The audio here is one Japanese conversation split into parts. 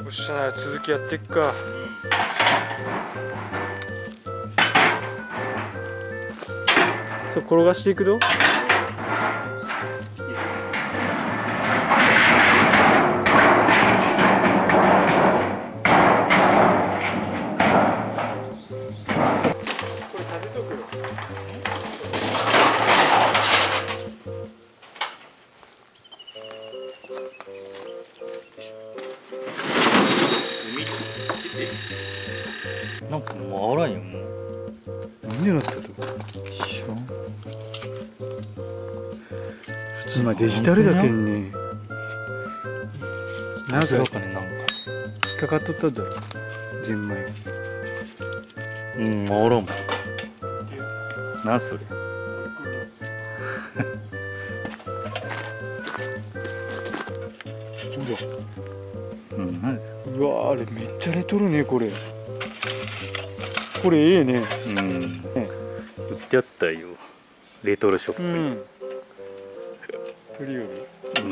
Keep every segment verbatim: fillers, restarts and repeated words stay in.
っしゃ、続きやってっか。そう、転がしていくぞ。 なんかもうあらんよ、もう。 なんでなったと。普通まあデジタルだけんね。なんかかね、なんか。 引っかかっとっただろ。ゼンマイ。 うん、あらんもん。な、それ。うん、なんです。 うわ、あれめっちゃレトロね、これ。これええね。 うん。ね、売ってあったよ。レトロショップに。うん。 とりより。うん。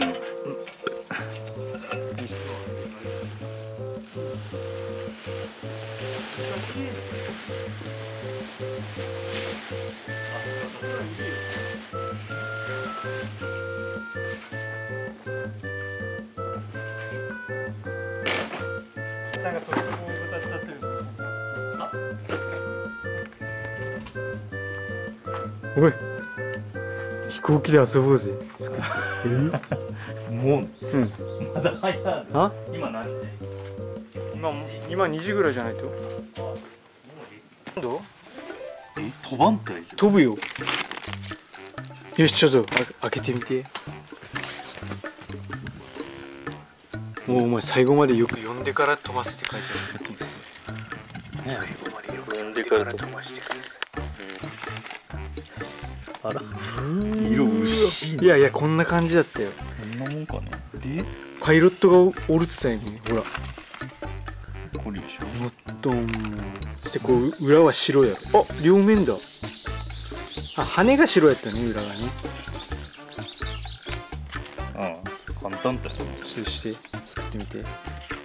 なんかとても歌ってる。おい、飛行機で遊ぼうぜ。え？ もう、 うん。 まだ早い。あ？今何時？ 今今にじぐらいじゃないと。どう？ え、飛ばんかい？ 飛ぶよ。よし、ちょっと開けてみて。もうお前最後までよく読んでから飛ばすって書いてある。最後までよく読んでから飛ばしてください。 あら、色薄い。 いやいや、こんな感じだったよ。 こんなもんかね。で、 パイロットがおるってさやね。ほら、 これでしょ。 もっともそしてこう裏は白やろ。あ、両面だ。あ、羽が白やったね、裏がね。 ああ、簡単だよ。 ちょっとして作ってみて。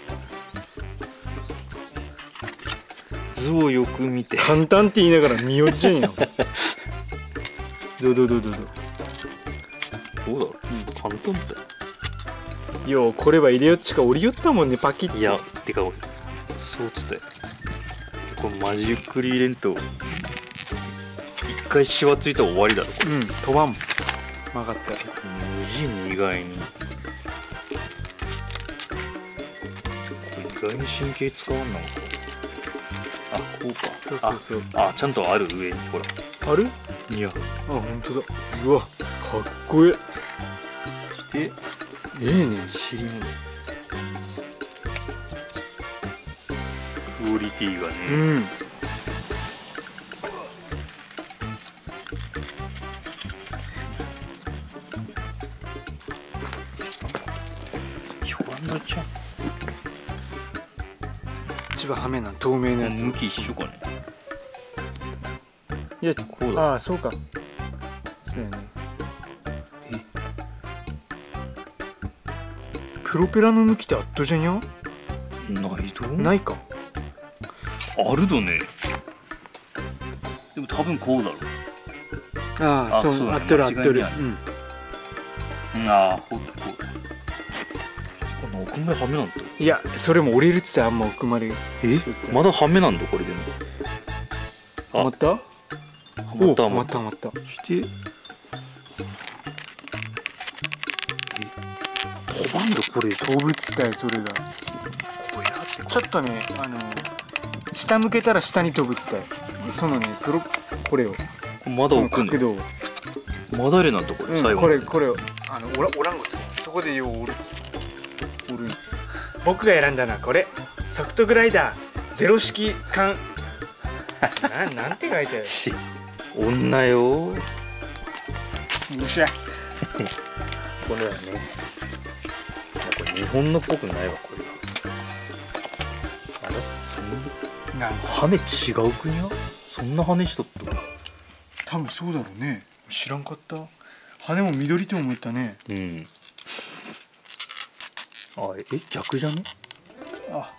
図をよく見て。 簡単って言いながら見よっちゃんやん。どうどうどうどうどう。 どうだろう。うん、簡単だよ。 よう、これは入れよっちか折りよったもんね、パキッて。 いや、てか俺、そうつって。これマジゆっくり入れんと、一回シワついたら終わりだろ。 うん、飛ばん。分かった。 無人意外に。これ意外に神経使わんのか。あ、こうか。 そうそうそう。 あ、ちゃんとある上に、ほら。 ある？ いや。 あ、本当だ。うわ、かっこええ。で、 ええね。 尻のクオリティがね。 うん。 ちゃん一番はめな透明なやつ。 向き一緒かね。 いや、 こうだ。 ああ、そうか。そうやね。え、プロペラの向きってあったじゃんよ。 ないと。 ないか。 あるどね。でも多分こうだろう。 ああ、そう、あっとるあっとる。うん。 ああ、ほうだこうだ。この奥目はめなんだ。 いや、それも折れるってさ、あんま奥まで。 え、まだはめなんだこれでも。 はまった？はまったはまったはまった。 して飛ばんだこれ。 飛ぶっつったよ、それが。ちょっとね、あの下向けたら下に飛ぶっつったよ。そのね、プロこれをまだ置くの。 角度をまだれなんだこれ、 うん、これこれをあのおらおらんごつそこでよう折るっつ折る。僕が選んだのはこれ、ソフトグライダーゼロ式缶。ななんて書いてある。 女よ。 よっしゃ。 これはね、これ日本のっぽくないわこれは。あれ、羽違う国や。そんな羽しとった。 多分そうだろうね。知らんかった。羽も緑と思ったね。 うん。あ、え、逆じゃね。 あ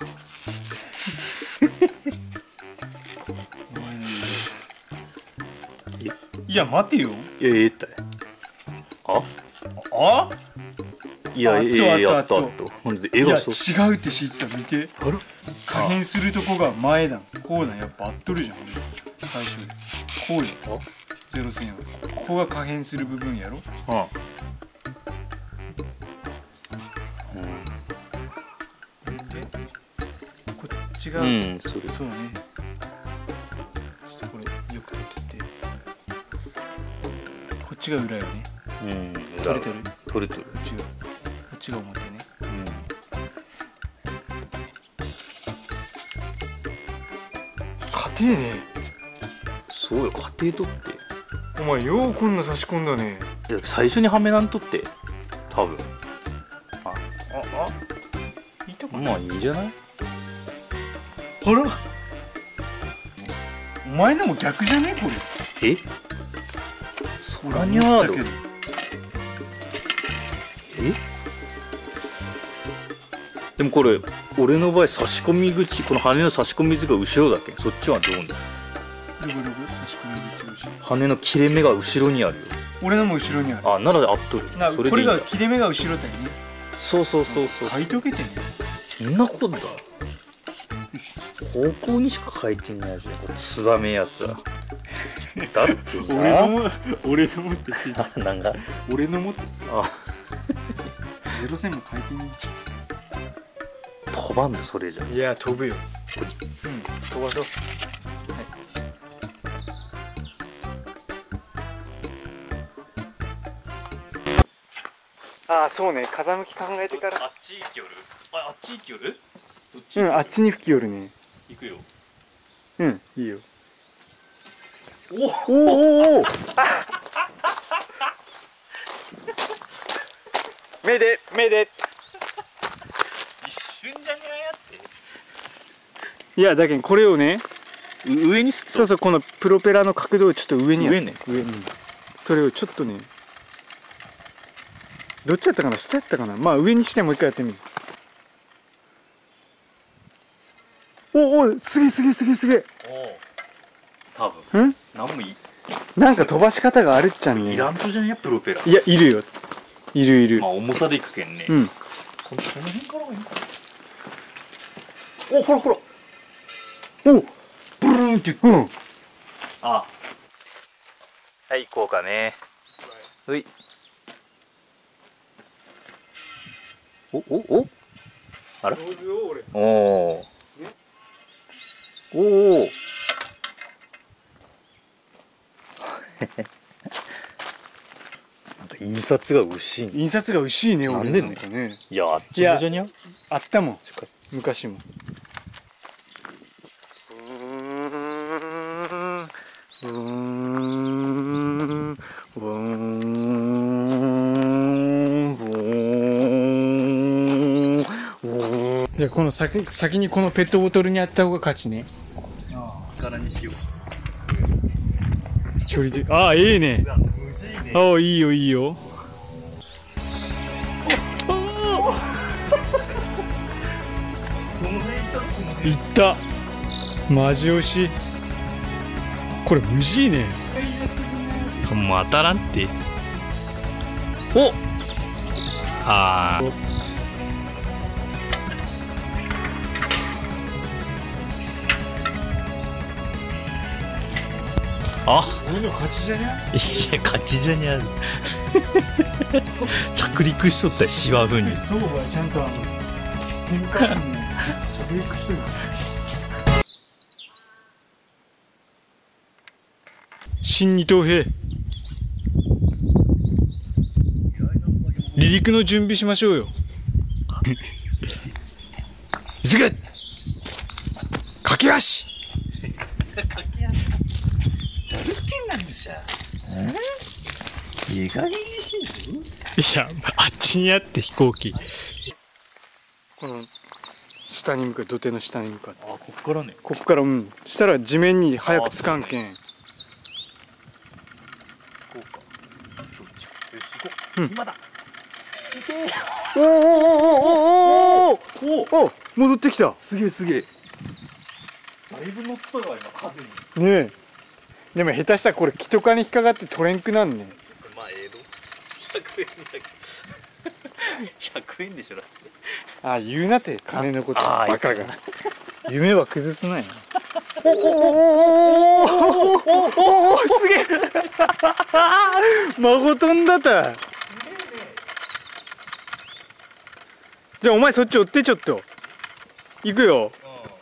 いや待てよ。 いやええったい。ああいやあええやあっとあっったあった。ほんで絵いやがそう違うって知ってた。見てあら可変するとこが前だ。こうだ。やっぱ合っとるじゃん最初で。こうよ。ゼロ線やろ。ここが可変する部分やろ。 あこっちが、 うんそれそうね。ちょっとこれよく取っとって。こっちが裏よね。 うん取れてる。 取れてる。 こっちがこっちが表ね。家庭ね。 そうよ家庭とってお前ようこんな差し込んだね。 いや最初にはめなんとって多分ああいいとこまあいいんじゃない。 あらお前のも逆じゃねこれ。 えそらにゃーど思ったけどえでもこれ俺の場合差し込み口この羽の差し込み口が後ろだけんそっちはどうなの。 どこどこ差し込み口後ろ。 羽の切れ目が後ろにあるよ。 俺のも後ろにある。 あならで合っとる。 なそれでいいんだこれが切れ目が後ろだよね。 そうそうそうそう書いとけてね。 そんなことだ方向にしか書いてないじゃんこれツバメやつはだってな俺のも俺のもって知った。 なんか俺のもってあゼロ線も書いてね。 飛ばんのそれじゃん。 いや飛ぶよ。うん飛ばそう。ああそうね。風向き考えてから。 あっち行きよるああっち行きよるどっちうんあっちに吹き寄るね。 行くよ。 うんいいよ。 おおおお目で目で。 一瞬じゃねえやっていやだけどこれをね。 上にすっとそうそうこのプロペラの角度をちょっと上にやっ上ね上、うん、それをちょっとねどっちやったかな下やったかな。まあ上にしてもう一回やってみる。おおすげえすげえすげえすげえ。 お多分うん何もいなんか飛ばし方があるっちゃんね。 いらんとじゃねえプロペラ。 いやいるよいるいる。 まあ重さでいくけんね。 うんこのこの辺からがいいかな。おほらほらおブルーンってうんあはい行こうかね。ほいおおおあら上手よ俺。 おおおおなんか印刷が薄いね。 印刷が薄いね俺。 なんでねなんかね。 いやあっちのじゃにゃあったもん昔も。うーんうーんうーんうーん。じゃあこの先先にこのペットボトルにあった方が勝ちね。 ああ柄にしよ距離で。ああいいね。 う。無事ね。 ああいいよいいよ。いったマジ押し。これ無事ね。 もう当たらんっておあーあ俺の勝ちじゃね。 いや勝ちじゃにゃる着陸しとったよ芝生に。 そうはちゃんとあの旋回に着陸してる。新二等兵離陸の準備しましょうよ。急げ駆け足。 いい加減にしいやあっちにあって飛行機この下に向かって土手の下に向かってあこっからねこっからうんしたら地面に早くつかんけん。 こうかどっちかよし行こううん今だおおおおおおおおおお、戻ってきた。 すげえすげえ。だいぶ乗ったわ今風に。 ねえ。でも下手したらこれ木とかに引っかかって取れんくなんね。 まあええど。ひゃくえんだけど。ひゃくえんでしょだって。 ああ、言うなって金のことああバカが。夢は崩すなよ。 おおおおおおおおおすげえ。 孫飛んだた。じゃあお前そっち追ってちょっと。行くよ。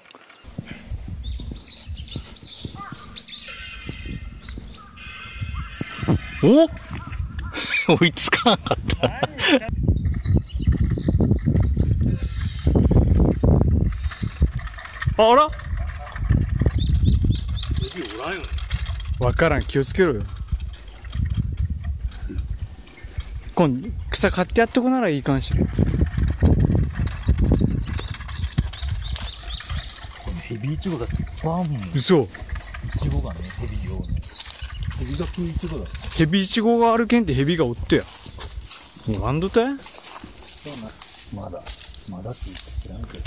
お追いつかなかった。 あらエビおらんよね。 分からん、気をつけろよ。今度草買ってやっとくならいいかもしれん。 ヘビイチゴだってバーン。 嘘。 イチゴがね、ヘビ用の。ヘビが食うイチゴだ。 ヘビイチゴがあるけんってヘビがおってや。もうなんどたい？ まだまだって言って知らんけど。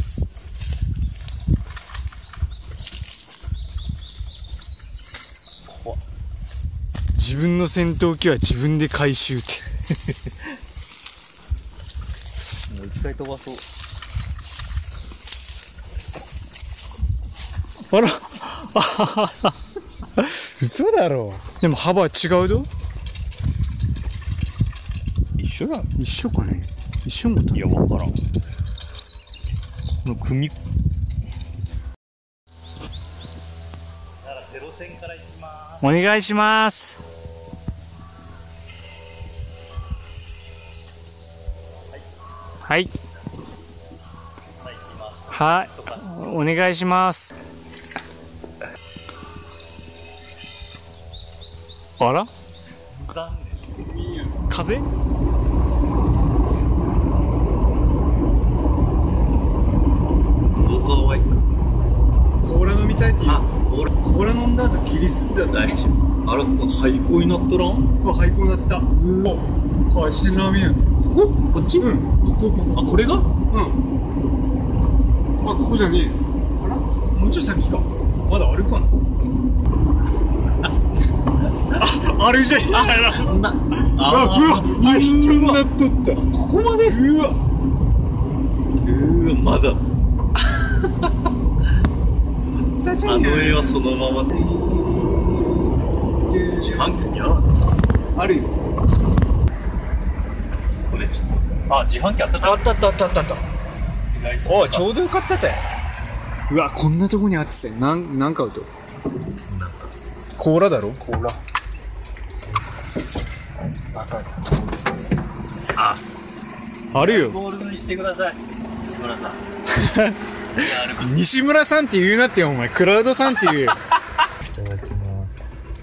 自分の戦闘機は自分で回収って。 もう一回飛ばそう。 あらあら嘘だろ。でも幅は違うど。 一緒だ。 一緒かね。一緒もた。 いや分からん。この組。ならゼロ戦からいきます。 お願いします。はい。はい。お願いします。あら？風？ 僕は終わった。 コーラ飲みたいって言う。 あ、コーラ。 コーラ飲んだ後ギリスんだよ。 大丈夫。あれ、廃校になっとらん？ これ廃校だった。お、これしてラーメンや。 ここ？こっち？ うん。ここここ。 あ、これが？ うん。あ、ここじゃねえ。あら？もうちょい先か。まだあるかな。あ、あるじゃん。あら。 な、 あ、うわ、あ、一挙になっとった。 ここまで？ うわ。 うわ、まだ。あの絵はそのまま。自販機にある？ あるよ。 これちょっと。あ、自販機あった。 あったあったあったあったあった。おい、ちょうどよかったたよ。うわ、こんなとこにあってたよ。なん、なん買うと。 なんか。 コーラだろ？コーラ。 あ、 あるよ。 ボールにしてください。西村さん。 西村さんって言うなってよ、お前。クラウドさんって言うよ。 いただきます。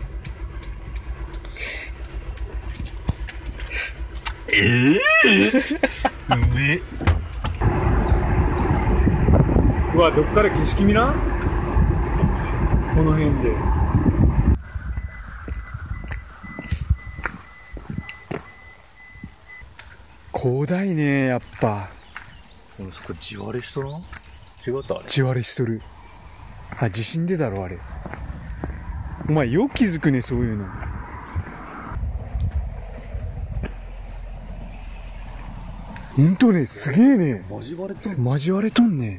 ええー、うめ。 うわ、どっから景色見な。この辺で。広大ね、やっぱ。 俺そこ地割れしとらん？違ったあれ。 地割れしとる。あ、地震でだろあれ。お前よく気づくね、そういうの。ほんとね、すげえね。 交われとん。 交われとんね。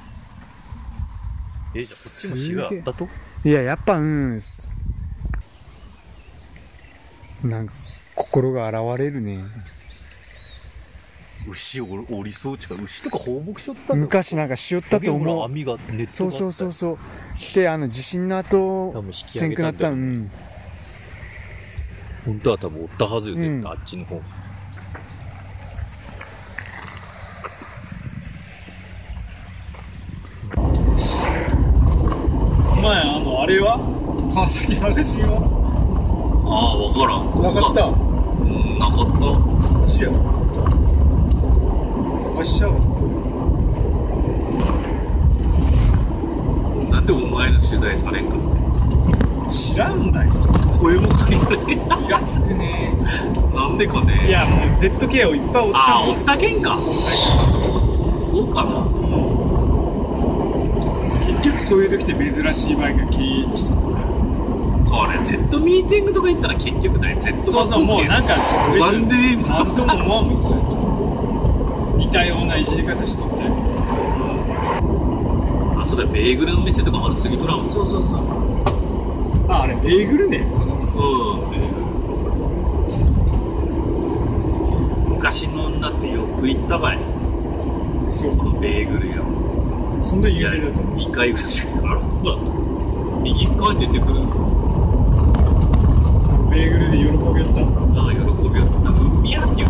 え、じゃあこっちも死があったと？ いや、やっぱうんなんか心が現れるね。 牛おおりそうちか、牛とか放牧しとった。 昔なんかしよったと思う。 網がネットがあった。 そうそうそうそう。で、あの地震の後多分引きせんくなった。 上げたんだよ。 うん。 本当は多分おったはずよね、 うん、 あっちの方。 お前、あのあれは川崎マガジンは？ ああ、わからん。 なかった。 うん、なかった。 マジや。探しちゃおう。 なんでお前の取材されんかって。 知らんだよ。 声もかけて。 イラつくね。 なんでかね。 いや、もう ゼットケー をいっぱい追ってああ、おったけんか。 そそうかな。 結局そういう時って珍しい場合が経営した。 これ Z ミーティングとか行ったら結局だよ。 Z そうそう、もうなんかなんでなんとも思わんもん。似たようないじり方しとって。 あ、そうだよ、ベーグルの店とかまだ過ぎとらんもん。 そうそうそう。あ、あれベーグルね。 そう、ベーグル。昔の女ってよく行ったばい。 そう、 このベーグルよ。 そんな有名だとにかいぐらいしか行った。あら、ほら右側に出てくる。 ベーグルで喜びよった。 ああ、喜びよった。海やって言った。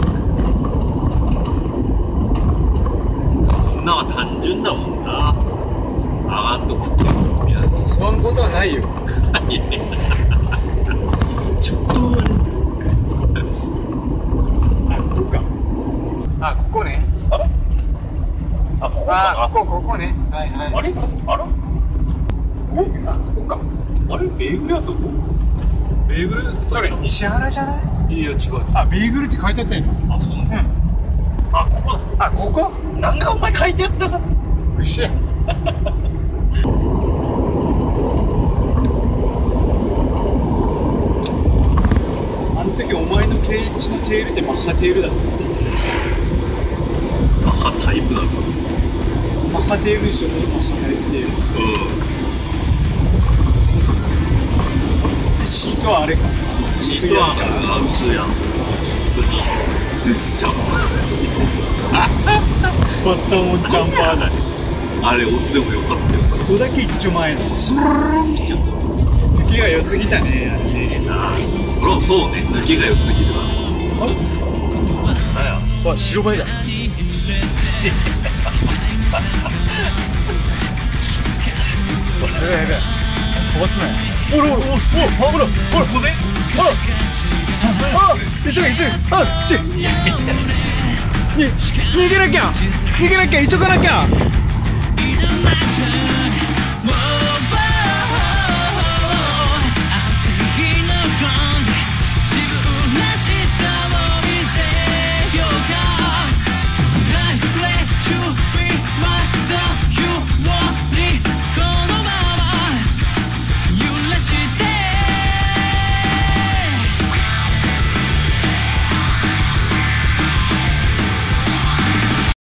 女は単純だもんな。あがんと食ってる。 そわんことはないよ。 ちょっとあ、ここか。あ、ここね。 あれあ、ここかな。 あ、ここ、ここね。はいはい。 あれあらここあ、ここか。 あれベーグルやとこベーグルそれ、石原じゃない？ いや違う違う。 あ、ベーグルって書いてあったよ。 あ、そうなの。あ、ここだ。 あ、ここ？ なんかお前書いてあったか。 うっしゃ。あの時お前のケイチのテールってマッハテールだった。 マッハタイプなの。 マッハテールにしようとマッハタイプテール。 うん。 シートはあれか。 シートはある薄いやん。ゼスチャンパーが好きだ。 バッタモンジャンパーだね。 あれ音でもよかったよ。 音だけ一丁前の。 スルルルンって言った。 抜きが良すぎたね。あれね。 そうそうね。抜きが良すぎるわ。 あれ？ なんや。 あ、白バイだ。やべやべ。飛ばすなよ。おらおらおらおらおらおらここで。おら。あ、急げ急げ。あ、し。に逃げなきゃ逃げなきゃ急がなきゃ。